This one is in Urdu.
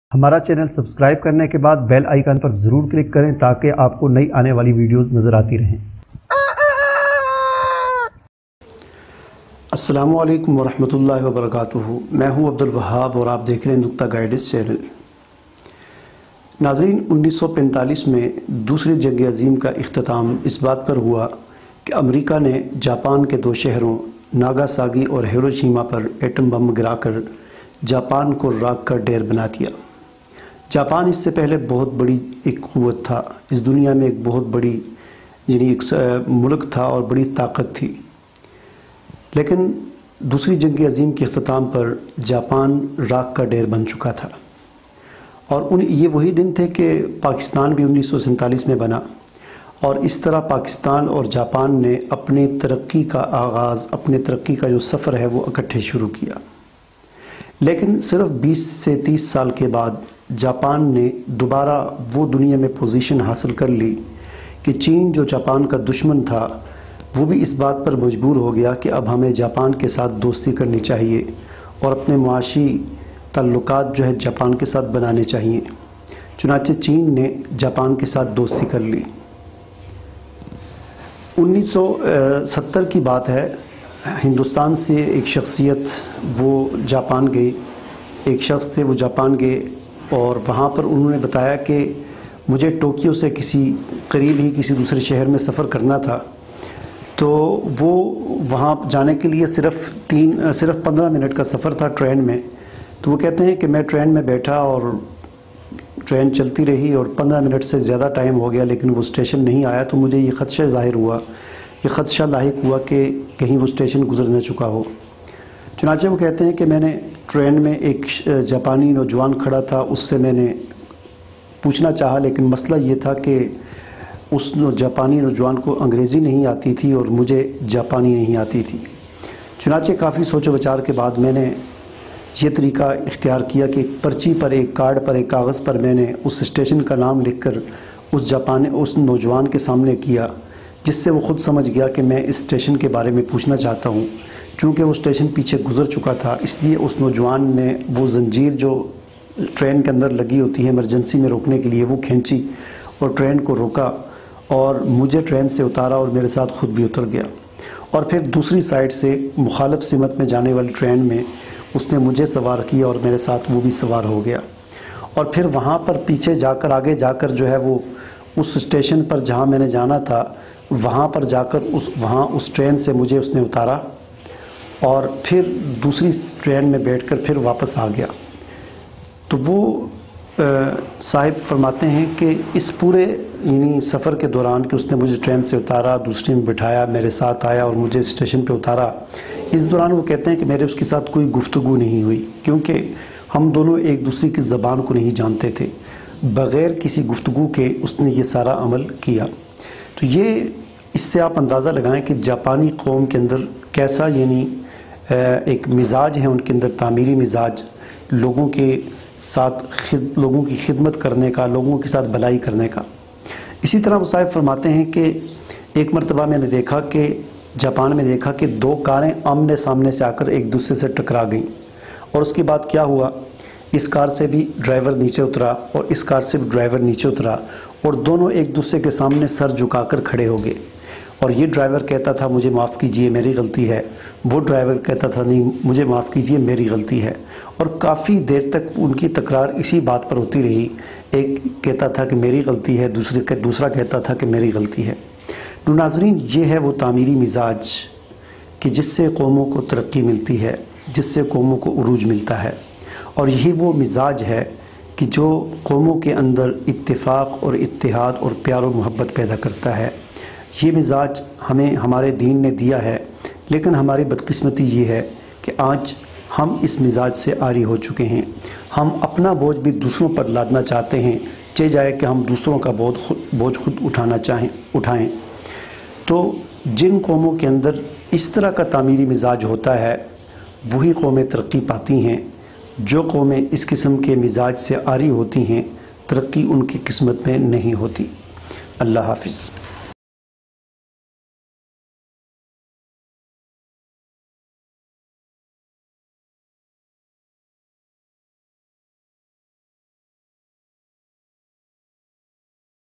ہمارا چینل سبسکرائب کرنے کے بعد بیل آئیکن پر ضرور کلک کریں تاکہ آپ کو نئی آنے والی ویڈیوز نظر آتی رہیں۔ السلام علیکم ورحمۃ اللہ وبرکاتہ۔ میں ہوں عبدالوہاب اور آپ دیکھ رہے ہیں نقطہ گائیڈنس چینل۔ ناظرین، 1945 میں دوسری جنگ عظیم کا اختتام اس بات پر ہوا کہ امریکہ نے جاپان کے دو شہروں ناگاساکی اور ہیروشیما پر ایٹم بم گرا کر جاپان کو راکھ کا ڈھیر بنا دیا۔ جاپان اس سے پہلے بہت بڑی ایک قوت تھا، اس دنیا میں ایک بہت بڑی ایک ملک تھا اور بڑی طاقت تھی، لیکن دوسری جنگ عظیم کے اختتام پر جاپان راکھ کا ڈھیر بن چکا تھا۔ اور یہ وہی دن تھے کہ پاکستان بھی 1947 میں بنا، اور اس طرح پاکستان اور جاپان نے اپنی ترقی کا آغاز، اپنے ترقی کا جو سفر ہے وہ اکٹھے شروع کیا۔ لیکن صرف 20 سے 30 سال کے بعد جاپان نے دوبارہ وہ دنیا میں پوزیشن حاصل کر لی کہ چین جو جاپان کا دشمن تھا وہ بھی اس بات پر مجبور ہو گیا کہ اب ہمیں جاپان کے ساتھ دوستی کرنی چاہیے اور اپنے معاشی تعلقات جو ہے جاپان کے ساتھ بنانے چاہیے۔ چنانچہ چین نے جاپان کے ساتھ دوستی کر لی۔ 1970 کی بات ہے، ہندوستان سے ایک شخصیت وہ جاپان گئی، ایک شخص تھے وہ جاپان گئے، اور وہاں پر انہوں نے بتایا کہ مجھے ٹوکیو سے کسی قریب ہی کسی دوسرے شہر میں سفر کرنا تھا، تو وہ وہاں جانے کے لیے صرف 15 منٹ کا سفر تھا ٹرین میں۔ تو وہ کہتے ہیں کہ میں ٹرین میں بیٹھا اور ٹرین چلتی رہی اور 15 منٹ سے زیادہ ٹائم ہو گیا لیکن وہ اسٹیشن نہیں آیا، تو مجھے یہ خدشہ ظاہر ہوا، یہ خدشہ لاحق ہوا کہ کہیں وہ اسٹیشن گزر نہ چکا ہو۔ چنانچہ وہ کہتے ہیں کہ میں نے ٹرین میں ایک جاپانی نوجوان کھڑا تھا، اس سے میں نے پوچھنا چاہا، لیکن مسئلہ یہ تھا کہ اس جاپانی نوجوان کو انگریزی نہیں آتی تھی اور مجھے جاپانی نہیں آتی تھی۔ چنانچہ کافی سوچ و بچار کے بعد میں نے یہ طریقہ اختیار کیا کہ ایک پرچی پر، ایک کارڈ پر، ایک کاغذ پر میں نے اس اسٹیشن کا نام لکھ کر اس نوجوان کے سامنے کیا، جس سے وہ خود سمجھ گیا کہ میں اس اسٹیشن کے بارے میں پوچھنا چاہتا ہوں۔ چونکہ وہ اسٹیشن پیچھے گزر چکا تھا، اس لیے اس نوجوان نے وہ زنجیر جو ٹرین کے اندر لگی ہوتی ہے ایمرجنسی میں روکنے کے لیے وہ کھینچی اور ٹرین کو روکا اور مجھے ٹرین سے اتارا اور میرے ساتھ خود بھی اتر گیا، اور پھر دوسری سائڈ سے مخالف سمت میں جانے والی ٹرین میں اس نے مجھے سوار کیا اور میرے ساتھ وہ بھی سوار ہو گیا، اور پھر وہاں پر پیچھے جا کر آگے جا کر جو ہے وہ اس اسٹیشن پر جہاں میں نے جانا تھا وہاں پر جا کر وہاں اس ٹرین سے مجھے اس نے اتارا اور پھر دوسری ٹرین میں بیٹھ کر پھر واپس آ گیا۔ تو وہ صاحب فرماتے ہیں کہ اس پورے سفر کے دوران کہ اس نے مجھے ٹرین سے اتارا، دوسری میں بٹھایا، میرے ساتھ آیا اور مجھے اسٹیشن پہ اتارا، اس دوران وہ کہتے ہیں کہ میرے اس کے ساتھ کوئی گفتگو نہیں ہوئی، کیونکہ ہم دونوں ایک دوسرے کی زبان کو نہیں جانتے تھے۔ بغیر کسی گفتگو کے اس نے یہ سارا عمل کیا۔ تو یہ اس سے آپ اندازہ لگائیں کہ جاپانی قوم کے اندر کیسا ایک مزاج ہے، ان کے اندر تعمیری مزاج، لوگوں کے ساتھ لوگوں کی خدمت کرنے کا، لوگوں کے ساتھ بھلائی کرنے کا۔ اسی طرح وہ صاحب فرماتے ہیں کہ ایک مرتبہ میں نے دیکھا کہ جاپان میں دیکھا کہ دو کاریں آمنے سامنے سے آ کر ایک دوسرے سے ٹکرا گئیں، اور اس کے بعد کیا ہوا، اس کار سے بھی ڈرائیور نیچے اترا اور اس کار سے بھی ڈرائیور نیچے اترا، اور دونوں ایک دوسرے کے سامنے سر جھکا کر کھڑے ہو گئے، اور یہ ڈرائیور کہتا تھا مجھے معاف کیجئے میری غلطی ہے، وہ ڈرائیور کہتا تھا نہیں مجھے معاف کیجئے میری غلطی ہے، اور کافی دیر تک ان کی تکرار اسی بات پر ہوتی رہی۔ ایک کہتا تھا کہ میری غلطی ہے، دوسرا کہتا تھا کہ میری غلطی ہے۔ تو ناظرین، یہ ہے وہ تعمیری مزاج کہ جس سے قوموں کو ترقی ملتی ہے، جس سے قوموں کو عروج ملتا ہے، اور یہی وہ مزاج ہے کہ جو قوموں کے اندر اتفاق اور اتحاد اور پیار و محبت پیدا کرتا ہے۔ یہ مزاج ہمیں ہمارے دین نے دیا ہے، لیکن ہماری بدقسمتی یہ ہے کہ آج ہم اس مزاج سے عاری ہو چکے ہیں۔ ہم اپنا بوجھ بھی دوسروں پر لادنا چاہتے ہیں، چاہے جائے کہ ہم دوسروں کا بوجھ خود اٹھائیں۔ تو جن قوموں کے اندر اس طرح کا تعمیری مزاج ہوتا ہے وہی قومیں ترقی پاتی ہیں۔ جو قومیں اس قسم کے مزاج سے عاری ہوتی ہیں ترقی ان کی قسمت میں نہیں ہوتی۔ اللہ حافظ۔